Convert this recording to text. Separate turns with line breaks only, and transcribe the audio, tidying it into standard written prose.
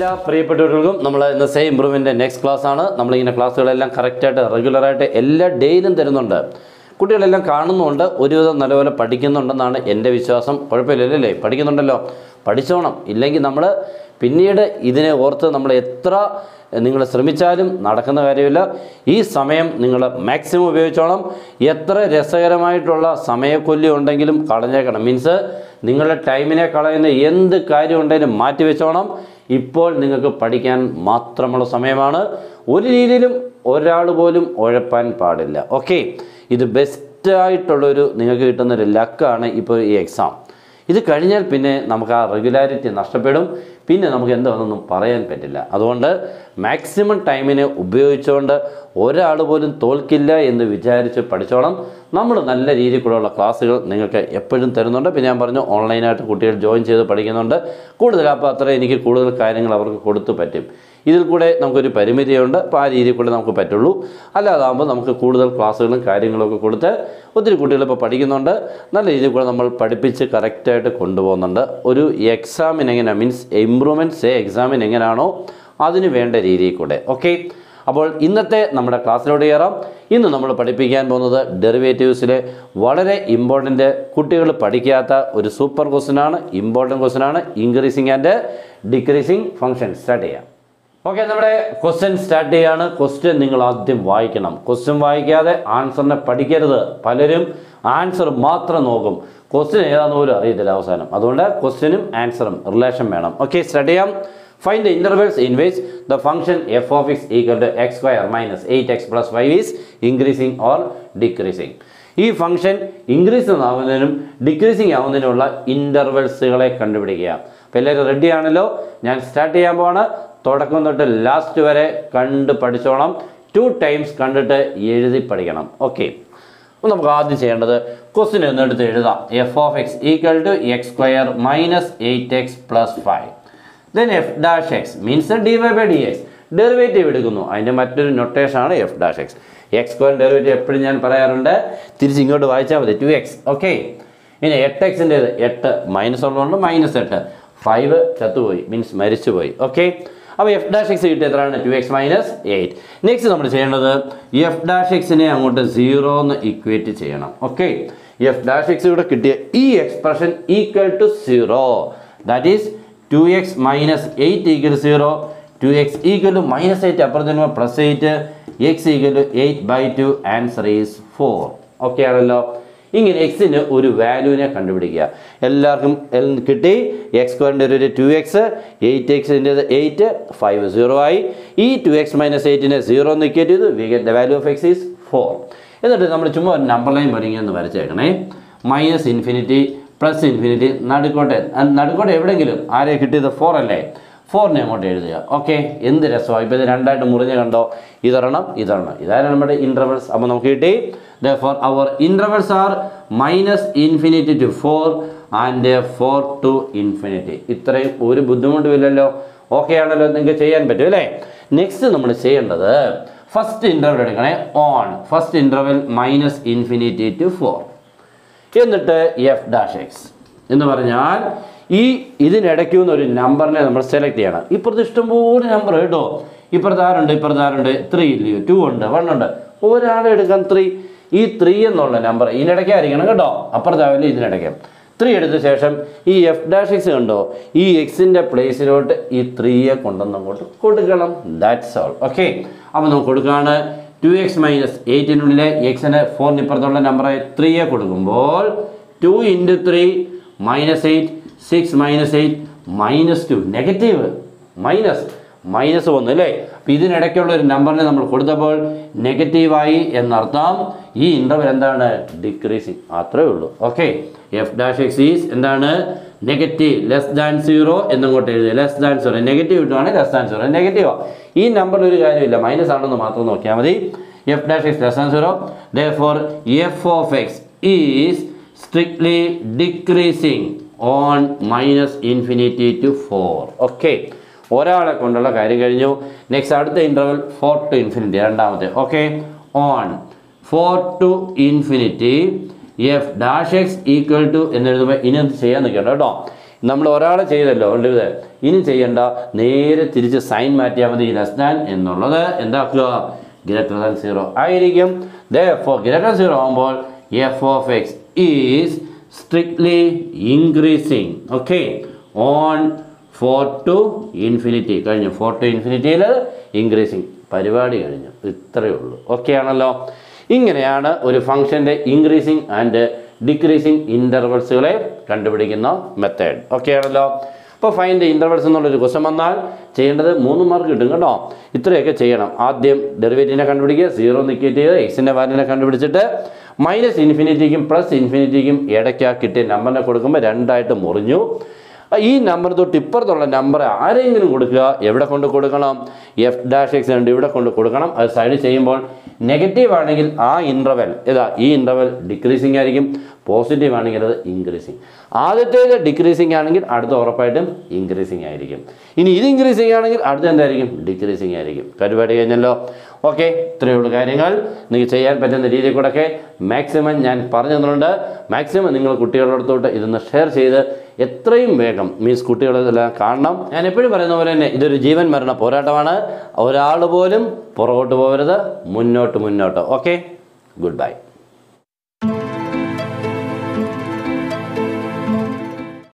പ്രിയപ്പെട്ടവർക്കും നമ്മൾ ഇന്ന് സേ ഇംപ്രൂവ്മെൻ്റ് നെക്സ്റ്റ് ക്ലാസ് ആണ്. നമ്മളിങ്ങനെ ക്ലാസ്സുകളെല്ലാം കറക്റ്റായിട്ട് റെഗുലറായിട്ട് എല്ലാ ഡേയിലും തരുന്നുണ്ട്. കുട്ടികളെല്ലാം കാണുന്നുണ്ട്, ഒരുവിധം നല്ലപോലെ പഠിക്കുന്നുണ്ടെന്നാണ് എൻ്റെ വിശ്വാസം. കുഴപ്പമില്ലല്ലേ? പഠിക്കുന്നുണ്ടല്ലോ, പഠിച്ചോണം. ഇല്ലെങ്കിൽ നമ്മൾ പിന്നീട് ഇതിനെ ഓർത്ത് നമ്മൾ എത്ര നിങ്ങൾ ശ്രമിച്ചാലും നടക്കുന്ന കാര്യമില്ല. ഈ സമയം നിങ്ങൾ മാക്സിമം ഉപയോഗിച്ചോണം. എത്ര രസകരമായിട്ടുള്ള സമയക്കൊല്ലി ഉണ്ടെങ്കിലും കളഞ്ഞേക്കണം. മീൻസ് നിങ്ങളുടെ ടൈമിനെ കളയുന്ന എന്ത് കാര്യം ഉണ്ടെങ്കിലും മാറ്റി വെച്ചോണം. ഇപ്പോൾ നിങ്ങൾക്ക് പഠിക്കാൻ മാത്രമുള്ള സമയമാണ്. ഒരു രീതിയിലും ഒരാൾ പോലും ഉഴപ്പാൻ പാടില്ല. ഓക്കെ, ഇത് ബെസ്റ്റായിട്ടുള്ളൊരു നിങ്ങൾക്ക് കിട്ടുന്നൊരു ലക്കാണ് ഇപ്പോൾ ഈ എക്സാം. ഇത് കഴിഞ്ഞാൽ പിന്നെ നമുക്ക് ആ റെഗുലാരിറ്റി നഷ്ടപ്പെടും. പിന്നെ നമുക്ക് എന്താണെന്നൊന്നും പറയാൻ പറ്റില്ല. അതുകൊണ്ട് മാക്സിമം ടൈമിനെ ഉപയോഗിച്ചുകൊണ്ട് ഒരാൾ പോലും തോൽക്കില്ല എന്ന് വിചാരിച്ച് പഠിച്ചോണം. നമ്മൾ നല്ല രീതിയിലുള്ള ക്ലാസ്സുകൾ നിങ്ങൾക്ക് എപ്പോഴും തരുന്നുണ്ട്. പിന്നെ ഞാൻ പറഞ്ഞു, ഓൺലൈനായിട്ട് കുട്ടികൾ ജോയിൻ ചെയ്ത് പഠിക്കുന്നുണ്ട്. കൂടുതൽ അപ്പോൾ അത്ര എനിക്ക് കൂടുതൽ കാര്യങ്ങൾ അവർക്ക് കൊടുത്തു പറ്റും. ഇതിൽ കൂടെ നമുക്കൊരു പരിമിതിയുണ്ട്. അപ്പോൾ ആ രീതിയിൽ കൂടെ നമുക്ക് പറ്റുള്ളൂ. അല്ലാതാകുമ്പോൾ നമുക്ക് കൂടുതൽ ക്ലാസ്സുകളും കാര്യങ്ങളൊക്കെ കൊടുത്ത് ഒത്തിരി കുട്ടികൾ ഇപ്പോൾ പഠിക്കുന്നുണ്ട്. നല്ല രീതിയിൽ കൂടെ നമ്മൾ പഠിപ്പിച്ച് കറക്റ്റായിട്ട് കൊണ്ടുപോകുന്നുണ്ട്. ഒരു എക്സാമിന് എങ്ങനെയാണ്, മീൻസ് ഇംപ്രൂവ്മെൻറ്റ് സേ എക്സാമിന് എങ്ങനെയാണോ അതിന് വേണ്ട രീതിയിൽ കൂടെ. ഓക്കെ, അപ്പോൾ ഇന്നത്തെ നമ്മുടെ ക്ലാസ്സിലോട്ട് കയറാം. ഇന്ന് നമ്മൾ പഠിപ്പിക്കാൻ പോകുന്നത് ഡെറിവേറ്റീവ്സിലെ വളരെ ഇമ്പോർട്ടൻ്റ്, കുട്ടികൾ പഠിക്കാത്ത ഒരു സൂപ്പർ ക്വസ്റ്റ്യനാണ്, ഇമ്പോർട്ടൻറ്റ് ക്വസ്റ്റ്യനാണ്. Increasing and decreasing function start ചെയ്യാം. ഓക്കെ, നമ്മുടെ ക്വസ്റ്റ്യൻ സ്റ്റാർട്ട് ചെയ്യാണ്. ക്വസ്റ്റ്യൻ നിങ്ങൾ ആദ്യം വായിക്കണം. ക്വസ്റ്റ്യൻ വായിക്കാതെ ആൻസറിനെ പഠിക്കരുത്. പലരും ആൻസർ മാത്രം നോക്കും, ക്വസ്റ്റ്യൻ ഏതാണെന്ന് പോലും അറിയത്തില്ല അവസാനം. അതുകൊണ്ട് ക്വസ്റ്റ്യനും ആൻസറും റിലേഷൻ വേണം. ഓക്കെ, സ്റ്റാർട്ട് ചെയ്യാം. Find the intervals in which the function f of x equal to x square minus 8x plus 5 is increasing or decreasing. ഈ ഫംഗ്ഷൻ ഇൻക്രീസ് ആവുന്നതിനും ഡിക്രീസിങ് ആവുന്നതിനുള്ള ഇൻ്റർവെൽസുകളെ കണ്ടുപിടിക്കുക. അപ്പോൾ എല്ലാവരും റെഡി ആണല്ലോ? ഞാൻ സ്റ്റാർട്ട് ചെയ്യാൻ പോവാണ്. തുടക്കം തൊട്ട് ലാസ്റ്റ് വരെ കണ്ട് പഠിച്ചോണം. 2 ടൈംസ് കണ്ടിട്ട് എഴുതി പഠിക്കണം. ഓക്കെ, അപ്പോൾ നമുക്ക് ആദ്യം ചെയ്യേണ്ടത് ക്വസ്റ്റ്യൻ എന്നെടുത്ത് എഴുതാം. f of x equal to x square minus 8x plus 5. Then f dash x means dy by dx. Derivative എടുക്കുന്നു. അതിൻ്റെ മറ്റൊരു നൊട്ടേഷനാണ് F dash X. X square derivative എപ്പോഴും ഞാൻ പറയാറുണ്ട്, തിരിച്ച് ഇങ്ങോട്ട് വായിച്ചാൽ മതി, 2x. ഓക്കെ, ഇനി 8xൻ്റേത് 8 മൈനസ് ഉള്ളതുകൊണ്ട് -8. 5 ചത്തുപോയി, മീൻസ് മരിച്ചുപോയി. ഓക്കെ, അപ്പോൾ എഫ് ഡാഷ് എക്സ് കിട്ടിയ എത്രയാണ്? 2x minus 8. നെക്സ്റ്റ് നമ്മൾ ചെയ്യേണ്ടത് എഫ് ഡാഷ് എക്സിനെ അങ്ങോട്ട് 0 എന്ന് ഇക്വേറ്റ് ചെയ്യണം. ഓക്കെ, എഫ് ഡാഷ് എക്സ് ഇവിടെ കിട്ടിയ ഈ expression equal to 0. That is 2x minus 8 equal to 0, 2x equal to minus 8 അപ്പുറത്തിന് plus 8, x equal to 8/2, answer is 4. Okay ആണല്ലോ? ഇങ്ങനെ എക്സിന് ഒരു വാല്യൂവിനെ കണ്ടുപിടിക്കുക. എല്ലാവർക്കും കിട്ടി. എക്സ് സ്ക്വയറിൻ്റെ ഒരു 2x, 8xൻ്റെ 8, 5 0 ആയി. ഈ 2x minus 8നെ 0 എന്ന് ഇക്വേറ്റ് ചെയ്തു. We get the value of X is 4. എന്നിട്ട് നമ്മൾ ചുമ്മാ ഒരു നമ്പർ ലൈൻ പഠിക്കുകയെന്ന് വരച്ചേക്കണേ. -ഇൻഫിനിറ്റി പ്ലസ് ഇൻഫിനിറ്റി, നടുക്കോട്ടെ എവിടെയെങ്കിലും ആരെ കിട്ടിയത്? 4 അല്ലേ? 4നെ അങ്ങോട്ട് എഴുതുക. ഓക്കെ, എന്ത് രസമാണ്. ഇപ്പോൾ ഇത് രണ്ടായിട്ട് മുറിഞ്ഞ് കണ്ടോ? ഇതൊരെണ്ണം, ഇതാണ് നമ്മുടെ ഇൻ്റർവൽസ്. അപ്പോൾ നമുക്ക് കിട്ടി therefore our intervals are -infinity to 4 and 4 to infinity. ഇത്രയും ഒരു ബുദ്ധിമുട്ടുമില്ലല്ലോ. ഓക്കെ ആണല്ലോ? നിങ്ങൾക്ക് ചെയ്യാൻ പറ്റും അല്ലേ? നെക്സ്റ്റ് നമ്മൾ ചെയ്യേണ്ടത് ഫസ്റ്റ് ഇൻ്റർവൽ എടുക്കണേ. On first interval -infinity to 4. എന്നിട്ട് എഫ് ഡാഷ് എക്സ് എന്ന് പറഞ്ഞാൽ ഇതിനിടയ്ക്ക് ഒരു നമ്പറിനെ നമ്മൾ സെലക്ട് ചെയ്യണം. ഇപ്പുറത്ത് ഇഷ്ടംപോലെ നമ്പർ കേട്ടോ. ഇപ്പുറത്ത് ആരുണ്ട്? 3 ഇല്ലയോ? 2 ഉണ്ട്, 1 ഉണ്ട്. ഒരാളെ എടുക്കാൻ 3. ഈ 3 എന്നുള്ള നമ്പർ ഇതിനിടയ്ക്കായിരിക്കണം കേട്ടോ. അപ്പുറത്താവില്ല, ഇതിനിടയ്ക്ക് 3 എടുത്ത ശേഷം ഈ എഫ് ഡാഷ് എക്സ് കണ്ടോ, ഈ എക്സിൻ്റെ പ്ലേസിലോട്ട് ഈ 3യെ കൊണ്ടുവന്ന് അങ്ങോട്ട് കൊടുക്കണം. That's all. ഓക്കെ, അപ്പോൾ നമുക്ക് കൊടുക്കുകയാണ്. 2x minus 8നുള്ളിലെ എക്സിന് 4 ഇപ്പുറത്തുള്ള നമ്പറായി 3യെ കൊടുക്കുമ്പോൾ 2 × 3 -8, 6 - 8 -2, നെഗറ്റീവ് -1 അല്ലേ? അപ്പോൾ ഇതിനിടയ്ക്കുള്ള ഒരു നമ്പറിനെ നമ്മൾ കൊടുത്തപ്പോൾ നെഗറ്റീവായി എന്നർത്ഥം. ഈ ഇൻ്റർവൽ എന്താണ്? ഡിക്രീസിങ്. അത്രേ ഉള്ളൂ. Okay, F dash X is എന്താണ്? നെഗറ്റീവ്, <0 എന്നങ്ങോട്ട് എഴുതുക. <0 നെഗറ്റീവ് ഇട്ടുവാണെങ്കിൽ <0 നെഗറ്റീവോ. ഈ നമ്പറിൽ ഒരു കാര്യമില്ല, മൈനസ് ആണെന്ന് മാത്രം നോക്കിയാൽ മതി. F dash X <0. therefore F of X is strictly decreasing on -infinity to 4. Okay, ഒരാളെ കൊണ്ടുള്ള കാര്യം കഴിഞ്ഞു. നെക്സ്റ്റ് അടുത്ത ഇൻ്റർവൽ 4 to infinity, രണ്ടാമത്തെ. Okay, on 4 to infinity F dash X equal to എന്നെഴുതുമ്പോൾ ഇനി എന്ത് ചെയ്യാൻ നിൽക്കണ്ട കേട്ടോ. നമ്മൾ ഒരാളെ ചെയ്തല്ലോ ഇത് ഇനി ചെയ്യേണ്ട, നേരെ തിരിച്ച് സൈൻ മാറ്റിയാൽ മതി. ലെസ് ദാൻ എന്നുള്ളത് എന്താക്കുക, ഗ്രേറ്റർ ദാൻ 0 ആയിരിക്കും. therefore ഗ്രേറ്റർ ദാൻ 0 ആകുമ്പോൾ f of x is strictly increasing. Okay, on 4 to infinity കഴിഞ്ഞു. 4 to ഇൻഫിനിറ്റിയിൽ ഇൻക്രീസിങ് പരിപാടി കഴിഞ്ഞു. ഇത്രയേ ഉള്ളൂ. ഓക്കെ ആണല്ലോ. ഇങ്ങനെയാണ് ഒരു ഫംഗ്ഷൻ്റെ ഇൻക്രീസിങ് ആൻഡ് ഡിക്രീസിങ് ഇൻ്റർവൽസുകളെ കണ്ടുപിടിക്കുന്ന മെത്തേഡ്. ഓക്കെ ആണല്ലോ. അപ്പോൾ ഫൈൻഡ് ഇൻ്റർവൽസ് എന്നുള്ളൊരു ക്വസ്റ്റ്യൻ വന്നാൽ ചെയ്യേണ്ടത് 3 മാർക്ക് കിട്ടും കേട്ടോ. ഇത്രയൊക്കെ ചെയ്യണം. ആദ്യം ഡെറിവേറ്റീവിനെ കണ്ടുപിടിക്കുക, 0 നിക്കേറ്റ് ചെയ്ത് എക്സിൻ്റെ വാല്യൂനെ കണ്ടുപിടിച്ചിട്ട് മൈനസ് ഇൻഫിനിറ്റിക്കും പ്ലസ് ഇൻഫിനിറ്റിക്കും ഇടയ്ക്ക് കിട്ടിയ നമ്പറിനെ കൊടുക്കുമ്പോൾ 2 ആയിട്ട് മുറിഞ്ഞു. ഈ നമ്പർ തൊട്ട് ഇപ്പുറത്തുള്ള നമ്പർ ആരെങ്കിലും കൊടുക്കുക. എവിടെ കൊണ്ട് കൊടുക്കണം, f'(x) ഉണ്ട്, ഇവിടെ കൊണ്ട് കൊടുക്കണം. അത് സൈഡ് ചെയ്യുമ്പോൾ നെഗറ്റീവ് ആണെങ്കിൽ ആ ഇൻ്റർവെൽ ഈ ഇൻ്റർവെൽ ഡിക്രീസിങ് ആയിരിക്കും, പോസിറ്റീവ് ആണെങ്കിൽ അത് ഇൻക്രീസിങ്. ആദ്യത്തേത് ഡിക്രീസിങ് ആണെങ്കിൽ അടുത്ത ഉറപ്പായിട്ടും ഇൻക്രീസിങ് ആയിരിക്കും. ഇനി ഇത് ഇൻക്രീസിങ് ആണെങ്കിൽ അടുത്ത എന്തായിരിക്കും, ഡിക്രീസിങ് ആയിരിക്കും. പരിപാടി കഴിഞ്ഞല്ലോ. ഓക്കെ, ഇത്രയുള്ള കാര്യങ്ങൾ നിങ്ങൾക്ക് ചെയ്യാൻ പറ്റുന്ന രീതിയിൽ കൂടെയൊക്കെ മാക്സിമം ഞാൻ പറഞ്ഞു തന്നിട്ടുണ്ട്. മാക്സിമം നിങ്ങൾ കുട്ടികളോടത്തോട്ട് ഇതൊന്ന് ഷെയർ ചെയ്ത് എത്രയും വേഗം കുട്ടികളെല്ലാം കാണണം. ഞാൻ എപ്പോഴും പറയുന്ന പോലെ തന്നെ ഇതൊരു ജീവൻ മരണ പോരാട്ടമാണ്. ഒരാൾ പോലും പുറകോട്ട് പോകരുത്, മുന്നോട്ട്. Okay, good by.